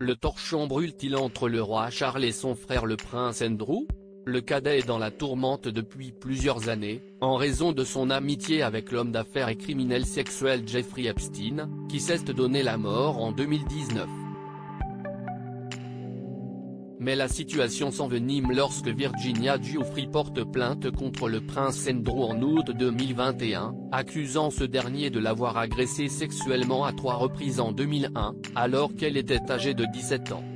Le torchon brûle-t-il entre le roi Charles et son frère le prince Andrew? Le cadet est dans la tourmente depuis plusieurs années, en raison de son amitié avec l'homme d'affaires et criminel sexuel Jeffrey Epstein, qui s'est donné la mort en 2019. Mais la situation s'envenime lorsque Virginia Giuffre porte plainte contre le prince Andrew en août 2021, accusant ce dernier de l'avoir agressée sexuellement à 3 reprises en 2001, alors qu'elle était âgée de 17 ans.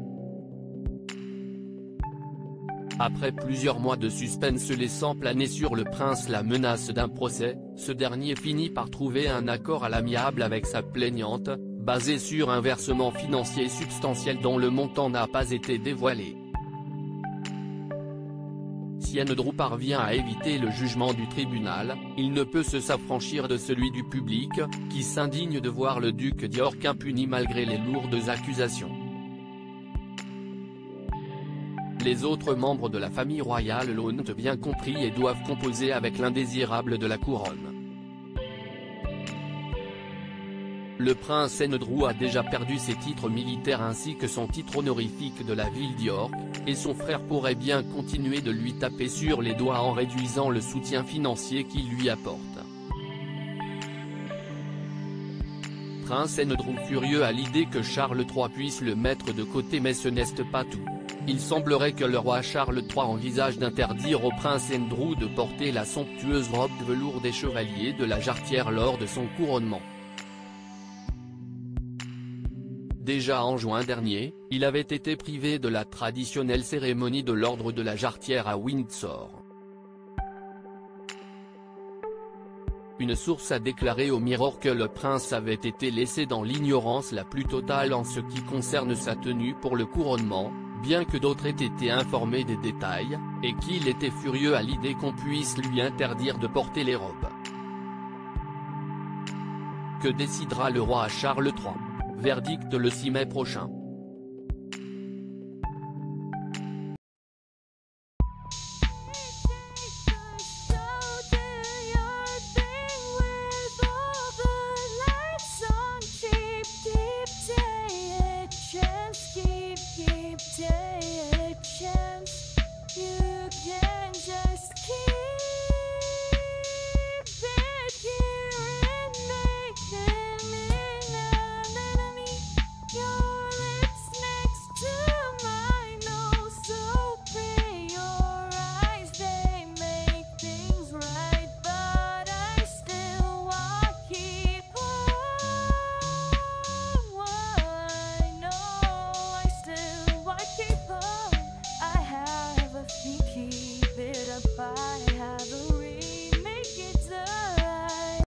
Après plusieurs mois de suspense laissant planer sur le prince la menace d'un procès, ce dernier finit par trouver un accord à l'amiable avec sa plaignante, basé sur un versement financier substantiel dont le montant n'a pas été dévoilé. Si Andrew parvient à éviter le jugement du tribunal, il ne peut se s'affranchir de celui du public, qui s'indigne de voir le duc d'York impuni malgré les lourdes accusations. Les autres membres de la famille royale l'ont bien compris et doivent composer avec l'indésirable de la couronne. Le prince Andrew a déjà perdu ses titres militaires ainsi que son titre honorifique de la ville d'York, et son frère pourrait bien continuer de lui taper sur les doigts en réduisant le soutien financier qu'il lui apporte. Prince Andrew furieux à l'idée que Charles III puisse le mettre de côté, mais ce n'est pas tout. Il semblerait que le roi Charles III envisage d'interdire au prince Andrew de porter la somptueuse robe de velours des chevaliers de la Jarretière lors de son couronnement. Déjà en juin dernier, il avait été privé de la traditionnelle cérémonie de l'ordre de la Jarretière à Windsor. Une source a déclaré au Mirror que le prince avait été laissé dans l'ignorance la plus totale en ce qui concerne sa tenue pour le couronnement, bien que d'autres aient été informés des détails, et qu'il était furieux à l'idée qu'on puisse lui interdire de porter les robes. Que décidera le roi Charles III? Verdict le 6 mai prochain. Keep it up, I have a remake it up.